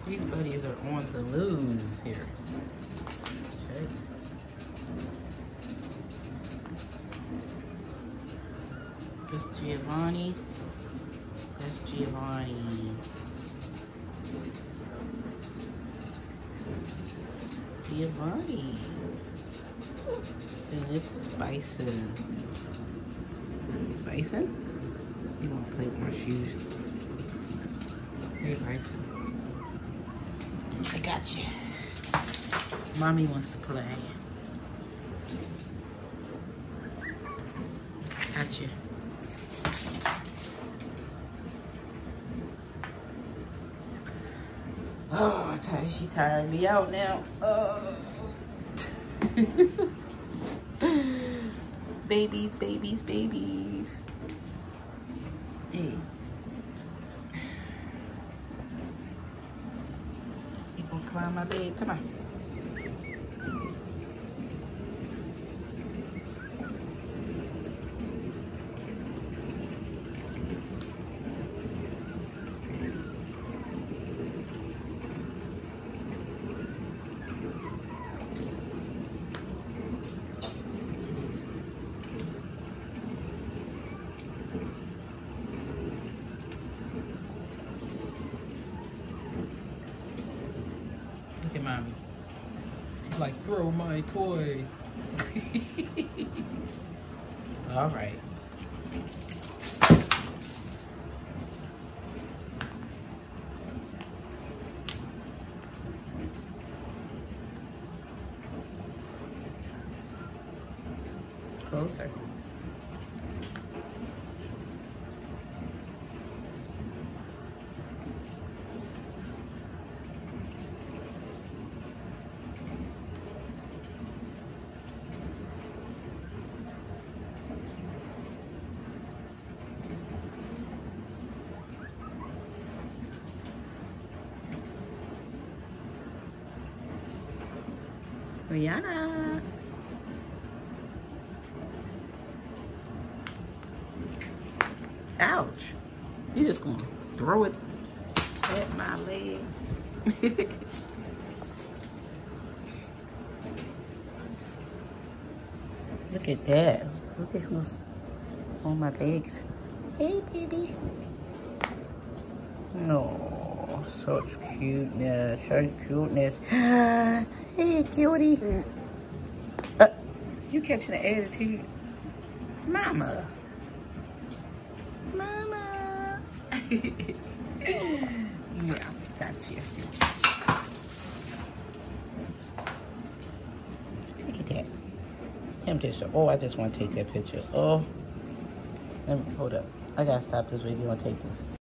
These buddies are on the move here. Okay. That's Giovanni. That's Giovanni. Giovanni. And this is Bison. Bison? You want to play with my shoes? Hey, Bison. I got you. Mommy wants to play. Got you. Oh, she tired me out now. Oh. Babies, babies, babies. Hey. You gonna climb my leg? Come on. Look at mommy. She's like, throw my toy. All right. Closer. Rihanna. Ouch. You just gonna throw it at my leg. Look at that. Look at who's on my legs. Hey, baby. No, such cuteness, such cuteness. Hey, cutie. You catching the attitude? Mama. Mama. Yeah, got you. Look at that. Oh, I just want to take that picture. Oh, let me, hold up. I gotta stop this video and take this.